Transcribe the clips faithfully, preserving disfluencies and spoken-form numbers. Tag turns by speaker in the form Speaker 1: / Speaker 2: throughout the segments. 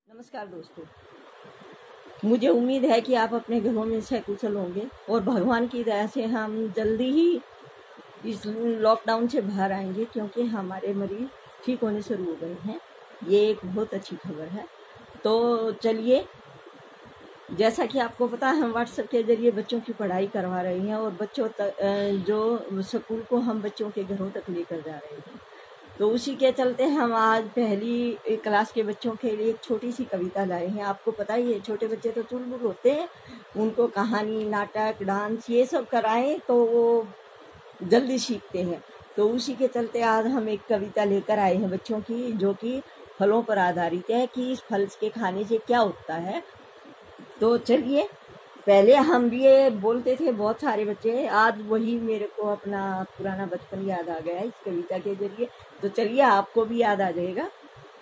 Speaker 1: नमस्कार दोस्तों, मुझे उम्मीद है कि आप अपने घरों में सकुशल होंगे और भगवान की दया से हम जल्दी ही इस लॉकडाउन से बाहर आएंगे, क्योंकि हमारे मरीज ठीक होने शुरू हो गए हैं। ये एक बहुत अच्छी खबर है। तो चलिए, जैसा कि आपको पता है, हम व्हाट्सएप के जरिए बच्चों की पढ़ाई करवा रहे हैं और बच्चों तक जो स्कूल को हम बच्चों के घरों तक लेकर जा रहे हैं। तो उसी के चलते हम आज पहली क्लास के बच्चों के लिए एक छोटी सी कविता लाए हैं। आपको पता ही है, छोटे बच्चे तो चुलबुल होते हैं, उनको कहानी, नाटक, डांस ये सब कराएं तो वो जल्दी सीखते हैं। तो उसी के चलते आज हम एक कविता लेकर आए हैं बच्चों की, जो कि फलों पर आधारित है कि इस फल के खाने से क्या होता है। तो चलिए, पहले हम भी ये बोलते थे बहुत सारे बच्चे, आज वही मेरे को अपना पुराना बचपन याद आ गया इस कविता के जरिए। तो चलिए, आपको भी याद आ जाएगा।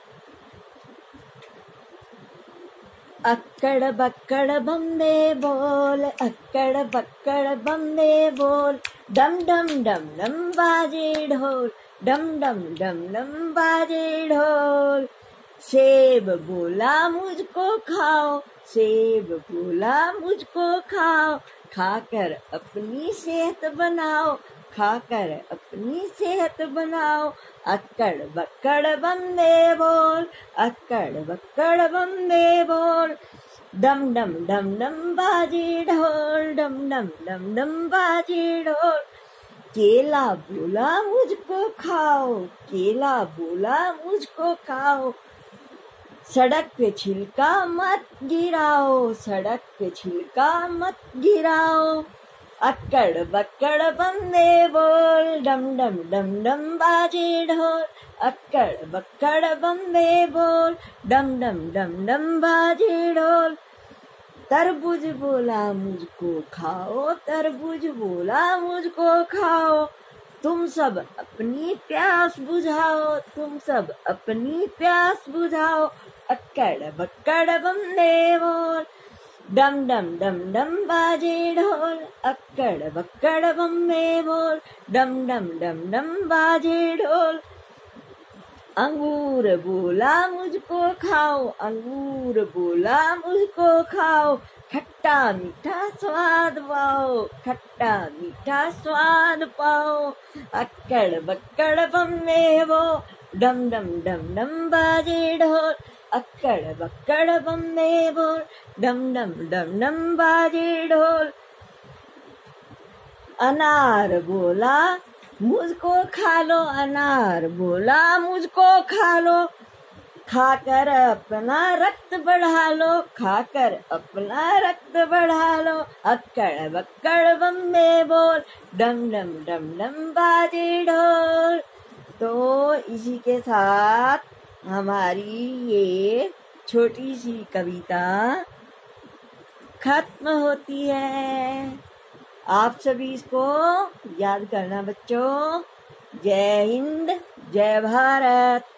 Speaker 1: अक्कड़ बक्कड़ बम्बे बोल, अक्कड़ बक्कड़ बम्बे बोल, डम डम डम डम बाजे ढोल, डम डम डम डम बाजे ढोल। सेब बोला मुझको खाओ, सेब बोला मुझको खाओ, खाकर अपनी सेहत बनाओ, खाकर अपनी सेहत बनाओ। अक्कड़ बक्कड़ बम्बे बोल, अक्कड़ बक्कड़ बम्बे बोल, डम डम डम डम बाजे ढोल, डम डम डम डम बाजे ढोल। केला बोला मुझको खाओ, केला बोला मुझको खाओ, सड़क पे छिलका मत गिराओ, सड़क पे छिलका मत गिराओ। अक्कड़ बक्कड़ बम्बे बोल, डम डम डम डम बाजे ढोल, अक्कड़ बक्कड़ बम्बे बोल, डम डम डम डम बाजे ढोल। तरबूज बोला मुझको खाओ, तरबूज बोला मुझको खाओ, तुम सब अपनी प्यास बुझाओ, तुम सब अपनी प्यास बुझाओ। अक्कड़ बक्कड़ बम्बे बोल, डम डम डम डम बाजे ढोल, अक्कड़ बक्कड़ बम्बे बोल, डम डम डम डम बाजे ढोल। अंगूर बोला मुझको खाओ, अंगूर बोला मुझको खाओ, खट्टा मीठा स्वाद पाओ, खट्टा मीठा स्वाद पाओ। अक्कड़ बक्कड़ बम्बे बोल, डम डम डम डम बाजे ढोल, अक्कड़ बक्कड़ बम्बे बोल, डम डम डम डम बाजे ढोल। अनार बोला मुझको खा लो, अनार बोला मुझको खा लो, खाकर अपना रक्त बढ़ा लो, खाकर अपना रक्त बढ़ा लो। अक्कड़ बक्कड़ बम्बे बोल, डम डम डम डम बाजे ढोल। तो इसी के साथ हमारी ये छोटी सी कविता खत्म होती है। आप सभी इसको याद करना बच्चों। जय हिंद, जय भारत।